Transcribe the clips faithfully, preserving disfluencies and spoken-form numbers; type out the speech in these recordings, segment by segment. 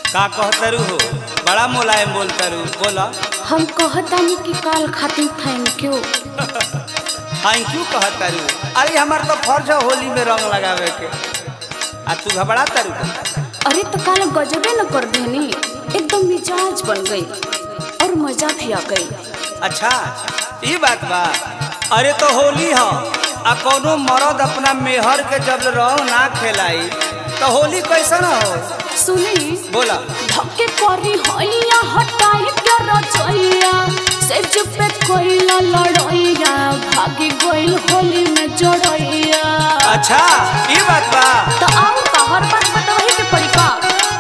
का कहतरू हो? बड़ा मुलायम बोलतरू, बोला। हम कहतानी कि काल खातिर थैंक यू। थैंक यू कहतरू? अरे हमार तो फर्ज है होली में रंग लगावे के, आ तू घबरा तरू। अरे तो काल गजबे न कर देनी, एकदम मिजाज बन गई और मजा भी आ गई। अच्छा ये बात बा। अरे तो होली है, आ कोनो मर्द अपना मेहर के जब रंग ना खेलाई तो होली कैसा ना हो? सुनी, बोला। धक्के करी होइया हटाई के रचैया, सेज पे कोइला लड़ैया, भागी गइल होली में जड़ैया। अच्छा ये बात बा। तो आओ का हर बात बतावही के पड़ी का।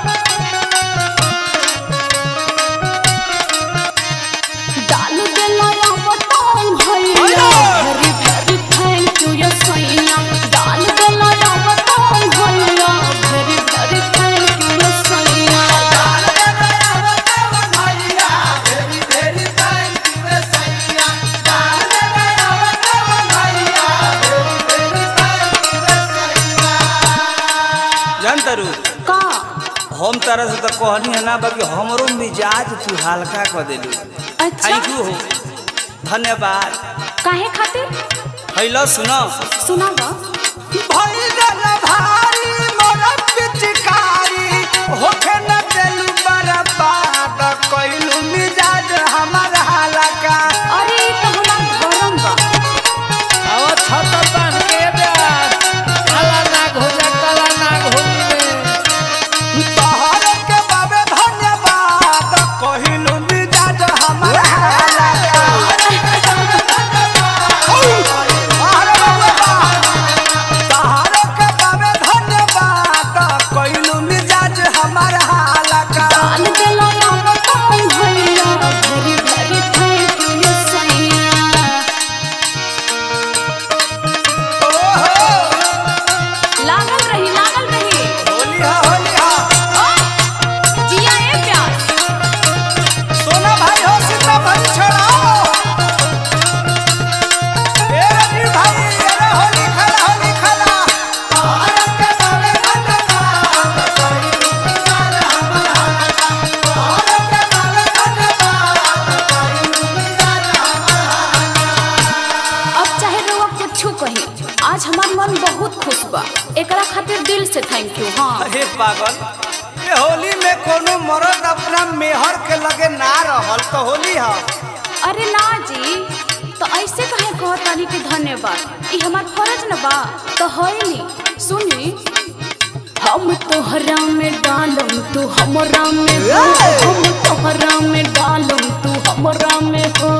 डाल देला या बताऊं भैया, वेरी वेरी थैंक यू या सैया। डाल देला या बताऊं भैया, वेरी वेरी थैंक यू या सैया। डाल देला या बताऊं भैया, वेरी वेरी थैंक यू या सैया। डाल देला या बताऊं भैया, वेरी वेरी थैंक यू या सैया। जानतरू का हम तरह से तो कहनी है ना, बाकी हमरो मिजाज तू हल्का कर देलू। अच्छा थैंक यू हो, धन्यवाद। काहे खातिर? हेलो सुनो, सुनावा। भइल भारी मोर पिचकारी, होखे न देलू बर्बाद, कइलू मिजाज हमार हल्का। अरे तो हमार गरम बा। आवा छत बन के प्यार, काला नाग हो जा, काला नाग हो में तोहर के बाबे धन्यवाद, कइलू मिजाज हमार हल्का। अरे बाबा तोहर के बाबे धन्यवाद, कइलू मिजाज हमार हल्का। डाल देला या बताऊं भैया, वेरी वेरी थैंक यू या सैया। ओहो लागल रही लागल रही। होली हा होली हा। ओ जिया ए प्यार। सोना भाई हो, सीता भाई छोड़ाओ। ए रवि भाई, अरे होली खेला होली खेला। तोहर के बाबे धन्यवाद, कइलू मिजाज हमार हल्का। तोहर के बाबे धन्यवाद, कइलू मिजाज हमार हल्का। अब चाहे रउआ कुछू कही, आज हमार मन बहुत खुश बा, एकरा खातिर दिल से थैंक यू। हाँ अरे पागल, ये होली में कोनो मर्द अपना मेहर के लगे ना रहल तो होली हा। अरे ना जी, तो ऐसे कहे कहतानी कि धन्यवाद, ई हमार फर्ज न बा। तो होइनी सुनी, हम तोहरा में डालम तू हमरा में हो, हम तोहरा में डालम तू हमरा में हो।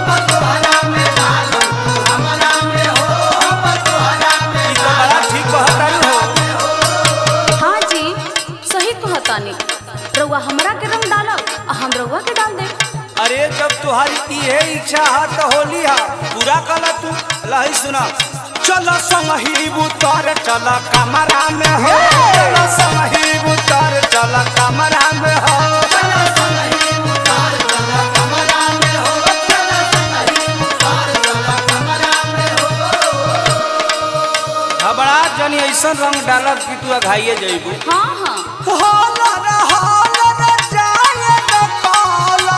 ई तो बड़ा ठीक कहतानी हो। हाँ जी सही कहतानी, रउआ हमरा के रंग डालब आ हम रउआ के डाल दे। अरे जब तुम्हारी ये इच्छा है तो होली है, पूरा कला तू। लही सुना, चलो संगी उतर चल कमरा में हो, चलो संगी उतर चल कमरा में हो, चलो संगी उतर चल कमरा में हो, चलो संगी उतर चल कमरा में हो। घबरा जनी ऐसा रंग डालब कि तू अघाइए जइबू। हाँ हाँ होला ना होला ना जाए न काला,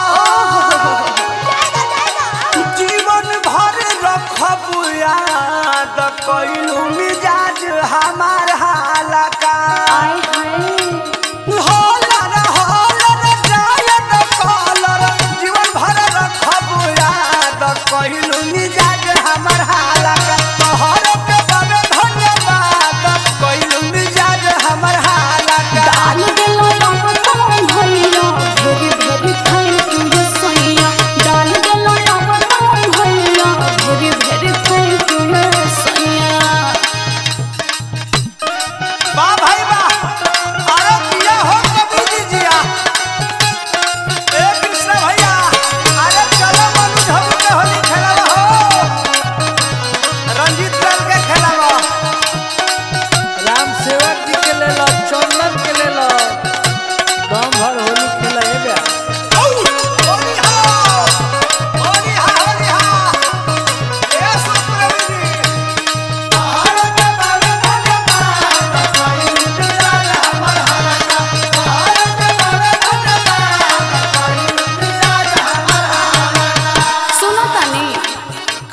जीवन भर रखबू याद, कइलू मिजाज हमार हल्का। आए हाय होला ना होला ना जाए न काला, जीवन भर रखबू याद, कइलू मिजाज हमार हल्का। तोहर के बाबे धन्यवाद, कइलू मिजाज हमार हल्का। डाल देला या बताऊं भैया, वेरी वेरी थैंक यू या सैया। डाल देला या बताऊं भैया, वेरी वेरी थैंक यू या सैया। वाह भाई वाह,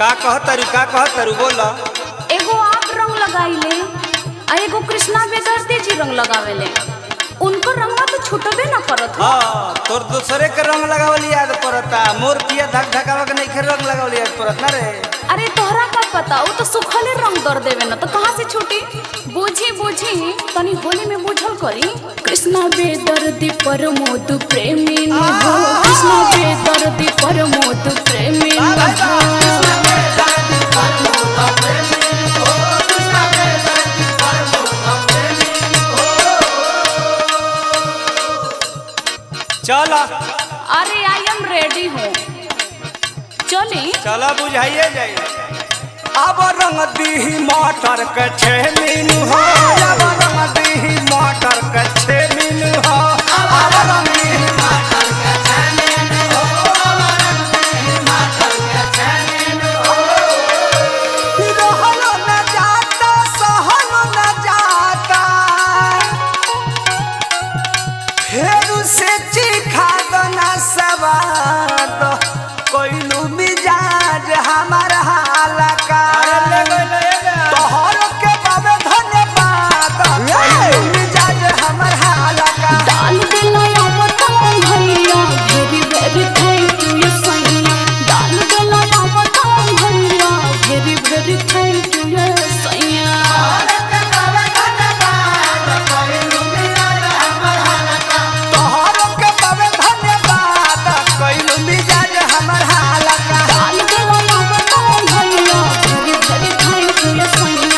का कहतरू का कहतरू बोला। एगो आप रंग लगाइले आ एगो कृष्णा बेदर्दी जी रंग लगावेले, उनको रंगवा तो छूटबे ना करत हो। हाँ तोर दूसरे के रंग लगावल याद पड़ता, मोर पिया धक धकावा के नहीं खे रंग लगावल याद पड़त ना रे। अरे तोहरा का पता, वो तो सुखले रंग दर देवे ना, तो कहाँ से छूटी। बुझी बुझी तनी होली में बुझल करी। कृष्णा बेदर्दी प्रमोद प्रेमी न हो, कृष्णा बेदर्दी प्रमोद प्रेमी न हो। चला अरे आई एम रेडी हूँ, चली चला बुझाइए जाइए। अब रंग दी मटर के छे मीनू हो, अब रंग दी मटर के छे मीनू हो, अब रंग दी मटर के छे मीनू हो, अब रंग दी मटर के छे मीनू हो। रहलो न जाता सहलो न जाता, फेरू से चिखा दना सवाद, कोइलू मिजाज हमार हालका। तोहर के बाबे धन्यवाद, कोइलू मिजाज हमार हालका। डाल देला या बताऊं भैया, भेरी भेरी थैंक यू ये सैया। डाल देला या बताऊं भैया, भेरी भेरी थैंक यू ये सैया। तोहर के बाबे धन्यवाद, कोइलू मिजाज हमार हालका। डाल देला या बताऊं भैया, भेरी भेरी थैंक यू ये सैया।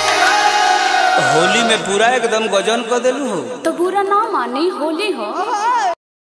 होली में पूरा एकदम गजन कर देलू हो। तो बुरा ना मानी, होली हो।